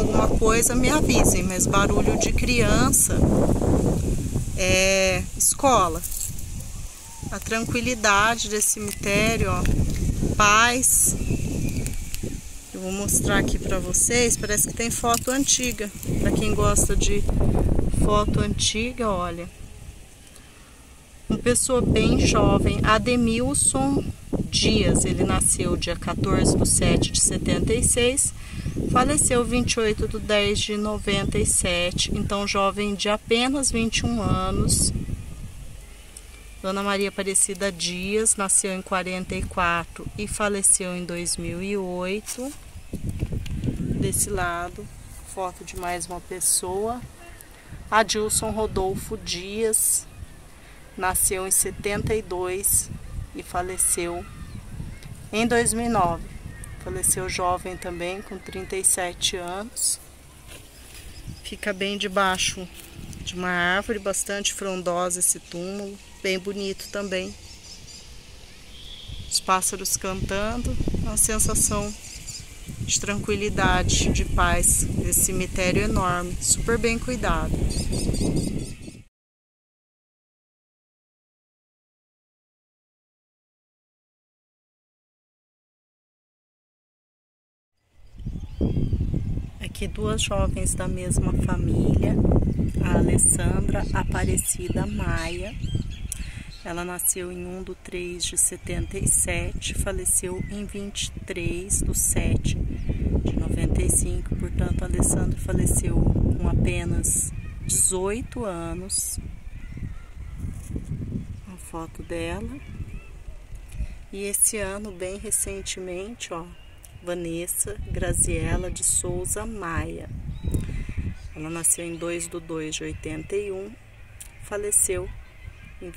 alguma coisa, me avisem, mas barulho de criança é escola. A tranquilidade desse cemitério, ó, paz. Eu vou mostrar aqui pra vocês, parece que tem foto antiga. Pra quem gosta de foto antiga, olha. Uma pessoa bem jovem, Ademilson Dias, ele nasceu dia 14/7/76, faleceu 28/10/97, então jovem de apenas 21 anos. Dona Maria Aparecida Dias, nasceu em 44 e faleceu em 2008. Desse lado, foto de mais uma pessoa. Adilson Rodolfo Dias, nasceu em 72 e faleceu em 2009. Faleceu jovem também, com 37 anos. Fica bem debaixo de uma árvore, bastante frondosa esse túmulo, bem bonito também. Os pássaros cantando, uma sensação de tranquilidade, de paz. Esse cemitério enorme, super bem cuidado. Aqui duas jovens da mesma família, a Alessandra Aparecida Maia. Ela nasceu em 1/3/77, faleceu em 23/7/95. Portanto, a Alessandra faleceu com apenas 18 anos. A foto dela. E esse ano, bem recentemente, ó, Vanessa Graziela de Souza Maia. Ela nasceu em 2/2/81, faleceu em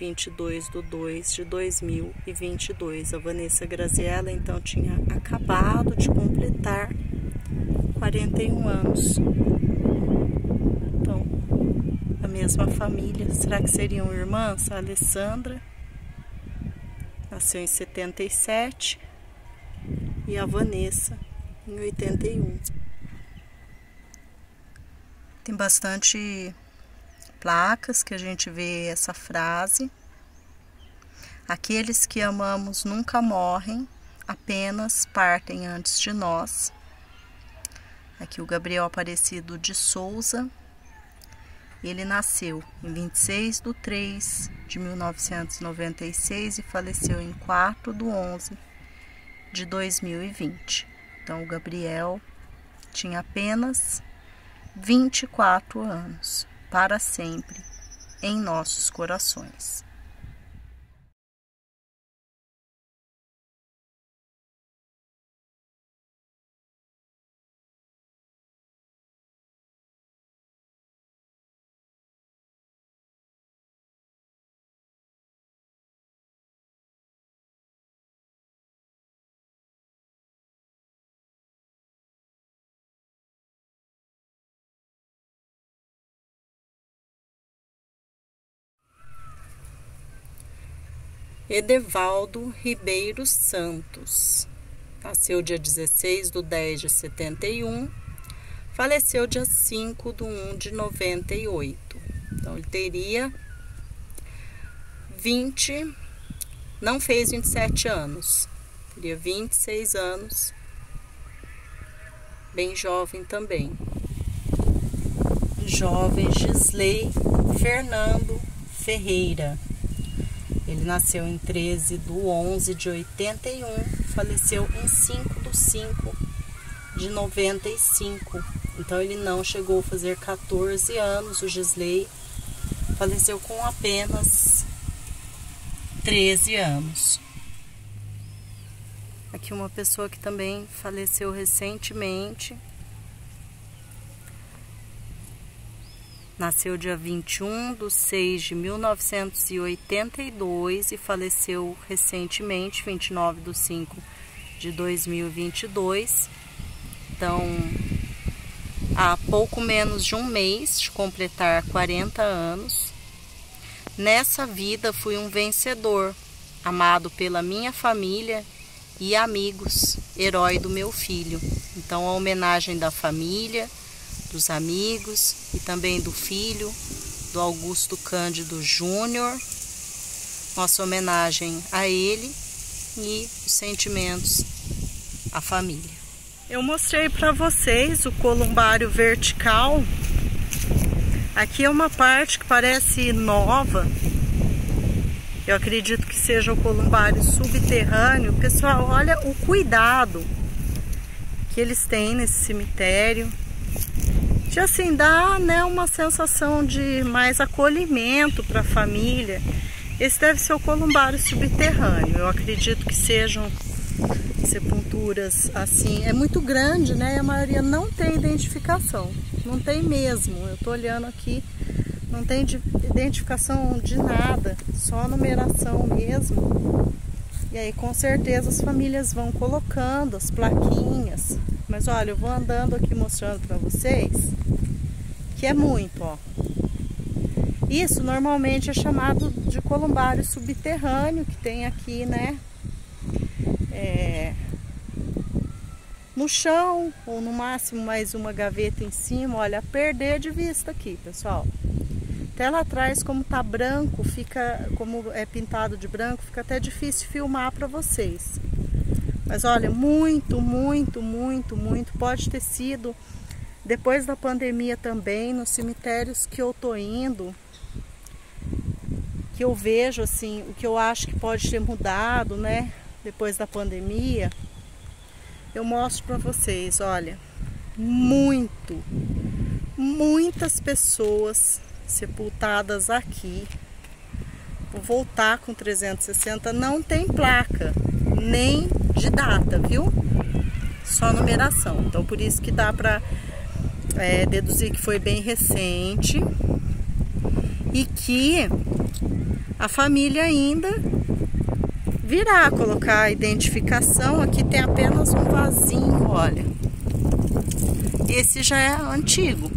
22/2/2022. A Vanessa Graziela, então, tinha acabado de completar 41 anos. Então, a mesma família. Será que seriam irmãs? A Alessandra nasceu em 77 e a Vanessa em 81. Tem bastante placas que a gente vê essa frase: aqueles que amamos nunca morrem, apenas partem antes de nós. Aqui o Gabriel Aparecido de Souza, ele nasceu em 26/3/1996 e faleceu em 4/11/2020. Então o Gabriel tinha apenas 24 anos, para sempre em nossos corações. Edevaldo Ribeiro Santos, nasceu dia 16/10/71, faleceu dia 5/1/98. Então ele teria não fez 27 anos, teria 26 anos, bem jovem também. Jovem Gisley Fernando Ferreira. Ele nasceu em 13/11/81, faleceu em 5/5/95. Então ele não chegou a fazer 14 anos, o Gisley faleceu com apenas 13 anos. Aqui uma pessoa que também faleceu recentemente. Nasceu dia 21/6/1982 e faleceu recentemente, 29/5/2022. Então, há pouco menos de um mês de completar 40 anos. Nessa vida fui um vencedor, amado pela minha família e amigos, herói do meu filho. Então, a homenagem da família, dos amigos e também do filho, do Augusto Cândido Júnior. Nossa homenagem a ele e os sentimentos à família. Eu mostrei para vocês o columbário vertical. Aqui é uma parte que parece nova. Eu acredito que seja o columbário subterrâneo. Pessoal, olha o cuidado que eles têm nesse cemitério. De assim, dá, né, uma sensação de mais acolhimento para a família. Esse deve ser o columbário subterrâneo. Eu acredito que sejam sepulturas assim. É muito grande, né? E a maioria não tem identificação. Não tem mesmo. Eu tô olhando aqui, não tem identificação de nada. Só numeração mesmo. E aí com certeza as famílias vão colocando as plaquinhas. Mas olha, eu vou andando aqui mostrando para vocês que é muito, ó. Isso normalmente é chamado de columbário subterrâneo, que tem aqui, né? No chão, ou no máximo mais uma gaveta em cima. Olha, perder de vista aqui, pessoal. Até lá atrás, como tá branco, fica, como é pintado de branco, fica até difícil filmar para vocês. Mas olha, muito, muito, muito, muito. Pode ter sido depois da pandemia também, nos cemitérios que eu tô indo, que eu vejo assim, o que eu acho que pode ter mudado, né, depois da pandemia. Eu mostro para vocês, olha, muitas pessoas sepultadas aqui. Vou voltar com 360, não tem placa, nem de data, viu? Só numeração, então por isso que dá para deduzir que foi bem recente e que a família ainda virá colocar a identificação. Aqui tem apenas um vasinho, olha. Esse já é antigo.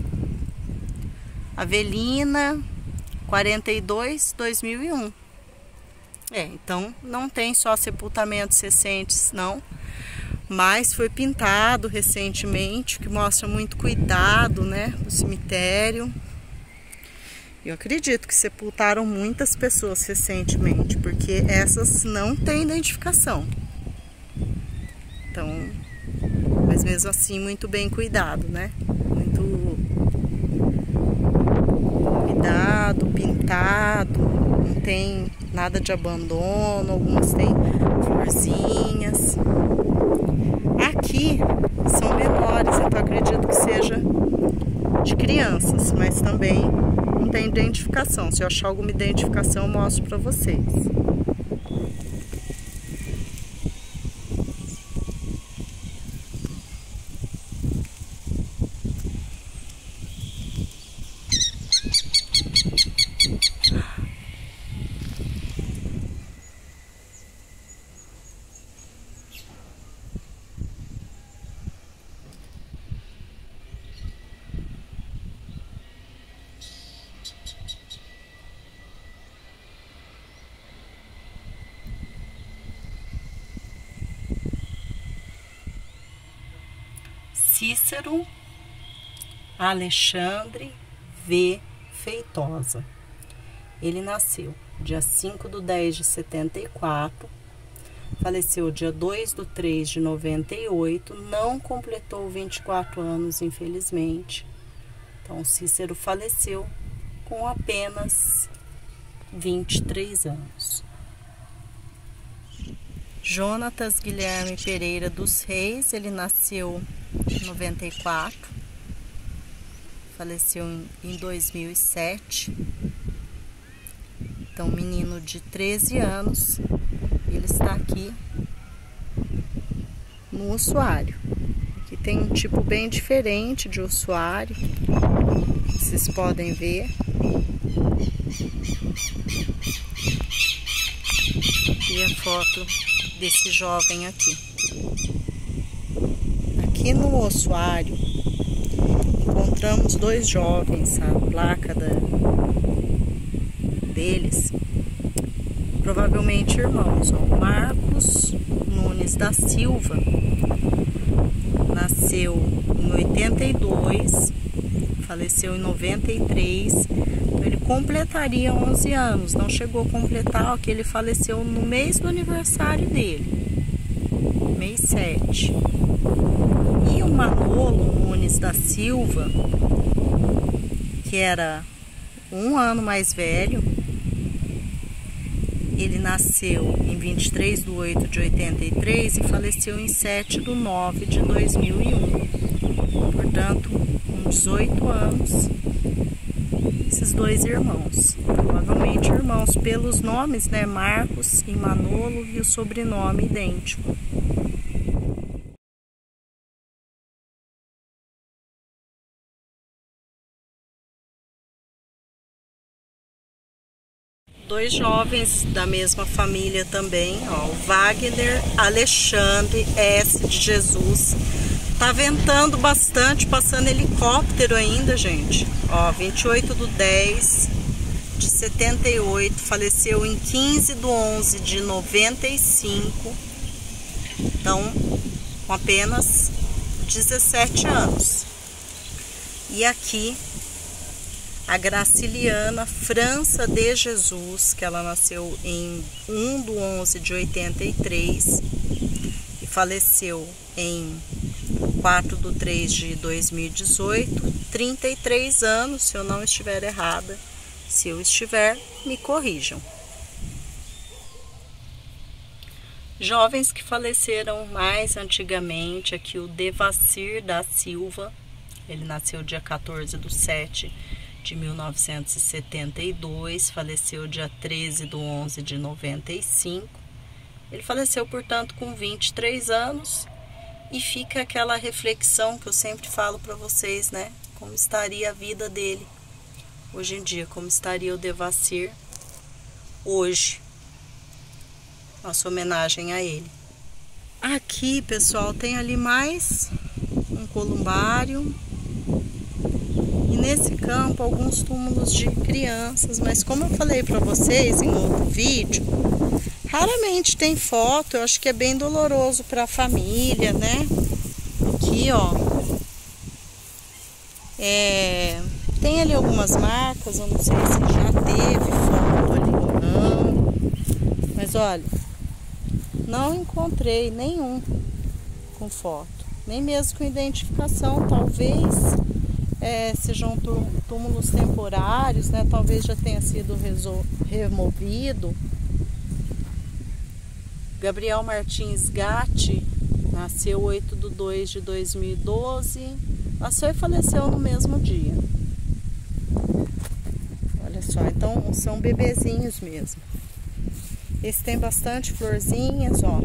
Avelina 42, 2001. Então não tem só sepultamentos recentes, não. Mas foi pintado recentemente, que mostra muito cuidado, né, do cemitério. Eu acredito que sepultaram muitas pessoas recentemente, porque essas não têm identificação. Então, mas mesmo assim, muito bem cuidado, né? Muito cuidado, pintado, não tem nada de abandono, algumas têm florzinhas. Aqui são menores, então acredito que seja de crianças, mas também não tem identificação. Se eu achar alguma identificação, eu mostro para vocês. Cícero Alexandre V. Feitosa. Ele nasceu dia 5/10/74, faleceu dia 2/3/98, não completou 24 anos, infelizmente. Então, Cícero faleceu com apenas 23 anos. Jonatas Guilherme Pereira dos Reis, ele nasceu em 94, faleceu em 2007. Então, menino de 13 anos, ele está aqui no ossuário. Aqui tem um tipo bem diferente de ossuário, vocês podem ver. E a foto desse jovem aqui. Aqui no ossuário encontramos dois jovens, a placa deles, provavelmente irmãos, ó. Marcos Nunes da Silva nasceu em 82 faleceu em 93. Então, ele completaria 11 anos, não chegou a completar, porque ele faleceu no mês do aniversário dele, mês 7. E o Manolo Nunes da Silva, que era um ano mais velho, ele nasceu em 23/8/83 e faleceu em 7/9/2001. Portanto, com 18 anos, esses dois irmãos. Provavelmente irmãos pelos nomes, né? Marcos e Manolo, e o sobrenome idêntico. Dois jovens da mesma família também, ó, o Wagner Alexandre S. de Jesus. Tá ventando bastante, passando helicóptero ainda, gente. Ó, 28/10/78, faleceu em 15/11/95. Então, com apenas 17 anos. E aqui a Graciliana França de Jesus, que ela nasceu em 1/11/83 e faleceu em 4/3/2018, 33 anos, se eu não estiver errada. Se eu estiver, me corrijam. Jovens que faleceram mais antigamente, aqui o Devacir da Silva, ele nasceu dia 14/7/1972, faleceu dia 13/11/95. Ele faleceu, portanto, com 23 anos. E fica aquela reflexão que eu sempre falo para vocês, né? Como estaria a vida dele hoje em dia, como estaria o Devacir hoje. Nossa homenagem a ele. Aqui, pessoal, tem ali mais um columbário. E nesse campo, alguns túmulos de crianças. Mas como eu falei para vocês em outro vídeo, raramente tem foto. Eu acho que é bem doloroso para a família, né? Aqui, ó. Tem ali algumas marcas. Eu não sei se já teve foto ali ou não. Mas olha, não encontrei nenhum com foto. Nem mesmo com identificação. Talvez sejam túmulos temporários, né? Talvez já tenha sido removido. Gabriel Martins Gatti nasceu 8/2/2012, nasceu e faleceu no mesmo dia. Olha só, então são bebezinhos mesmo. Esse tem bastante florzinhas, ó.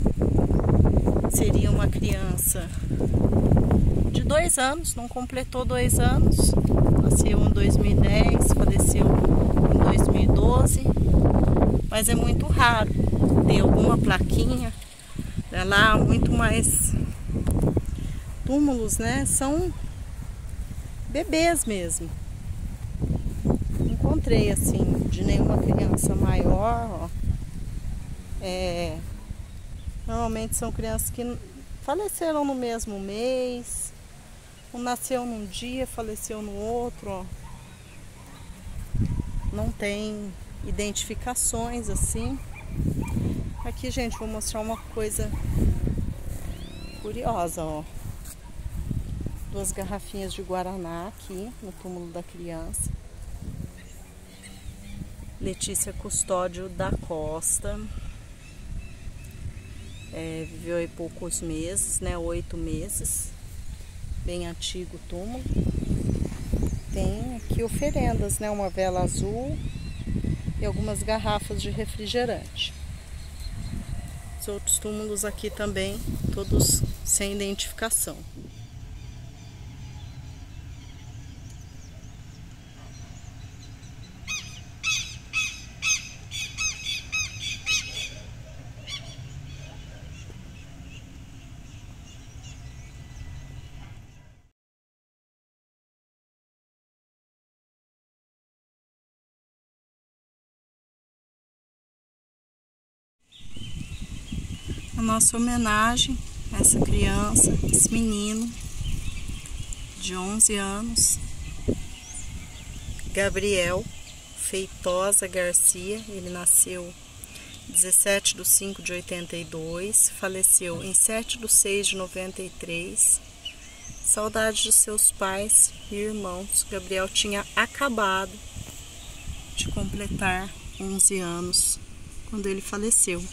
Seria uma criança de 2 anos, não completou 2 anos. Nasceu em 2010, faleceu em 2012. Mas é muito raro ter alguma plaquinha, né? Lá muito mais túmulos, né? São bebês mesmo. Não encontrei assim de nenhuma criança maior, ó. Normalmente são crianças que faleceram no mesmo mês, um nasceu num dia, faleceu no outro, ó. Não tem identificações assim. Aqui, gente, vou mostrar uma coisa curiosa, ó. 2 garrafinhas de guaraná aqui no túmulo da criança. Letícia Custódio da Costa. Viveu aí poucos meses, né? 8 meses. Bem antigo o túmulo. Tem aqui oferendas, né? Uma vela azul e algumas garrafas de refrigerante. Os outros túmulos aqui também, todos sem identificação. A nossa homenagem a essa criança, esse menino de 11 anos, Gabriel Feitosa Garcia, ele nasceu 17/5/82, faleceu em 7/6/93. Saudade de seus pais e irmãos. Gabriel tinha acabado de completar 11 anos quando ele faleceu.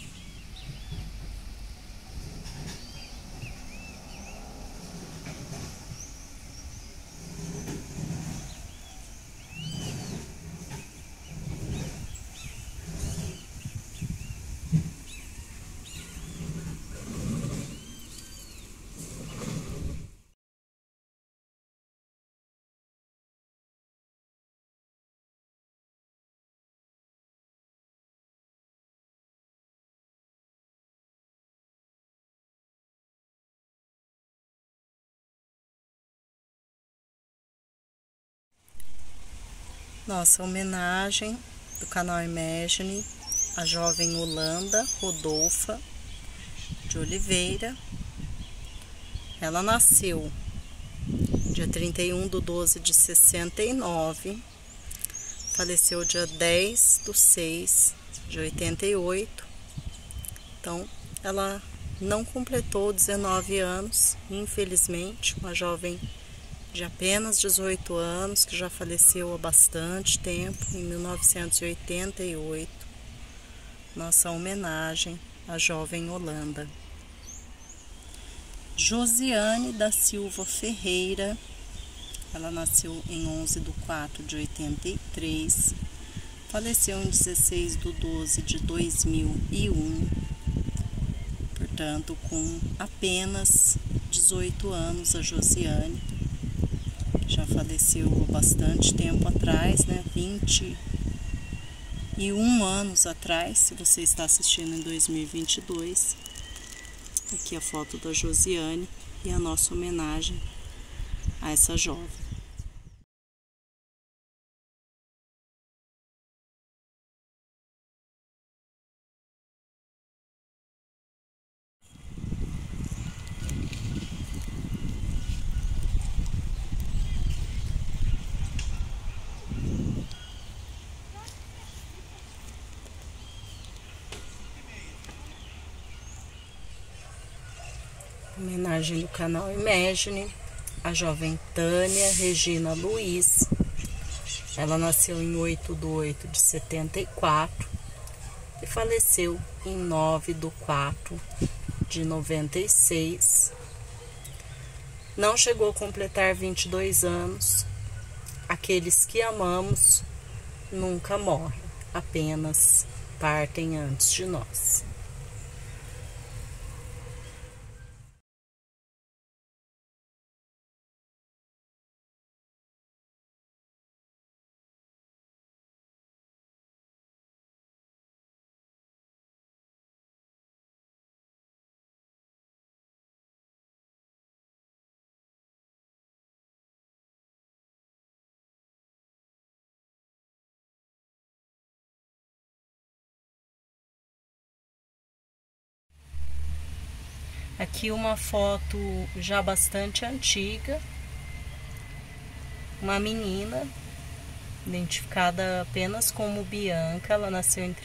Nossa homenagem do canal Imagine, a jovem Holanda Rodolfa de Oliveira. Ela nasceu dia 31/12/69, faleceu dia 10/6/88. Então, ela não completou 19 anos, infelizmente, uma jovem de apenas 18 anos, que já faleceu há bastante tempo, em 1988. Nossa homenagem à jovem Holanda. Josiane da Silva Ferreira, ela nasceu em 11/4/83, faleceu em 16/12/2001, portanto, com apenas 18 anos, a Josiane. Já faleceu há bastante tempo atrás, né? 21 anos atrás, se você está assistindo em 2022. Aqui a foto da Josiane e a nossa homenagem a essa jovem. Homenagem do canal Imagine, a jovem Tânia Regina Luiz. Ela nasceu em 8/8/74 e faleceu em 9/4/96. Não chegou a completar 22 anos. Aqueles que amamos nunca morrem, apenas partem antes de nós. Aqui uma foto já bastante antiga, uma menina identificada apenas como Bianca. Ela nasceu em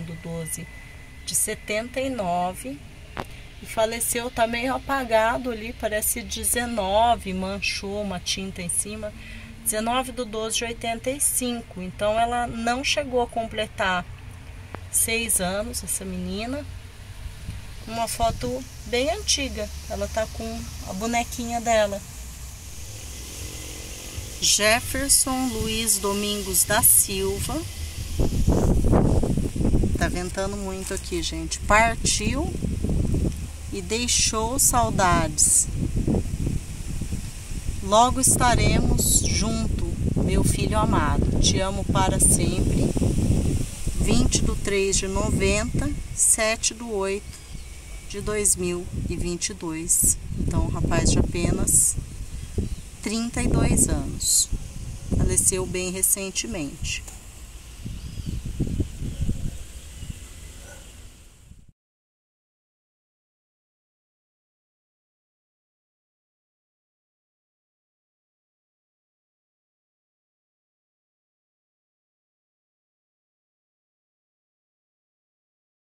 31/12/79 e faleceu, tá meio apagado ali, parece 19, manchou uma tinta em cima, 19/12/85. Então ela não chegou a completar 6 anos, essa menina. Uma foto bem antiga, ela tá com a bonequinha dela. Jefferson Luiz Domingos da Silva, tá ventando muito aqui, gente, partiu e deixou saudades. Logo estaremos junto, meu filho amado, te amo para sempre. 20/3/90, 7/8/2022. Então, um rapaz de apenas 32 anos. Faleceu bem recentemente.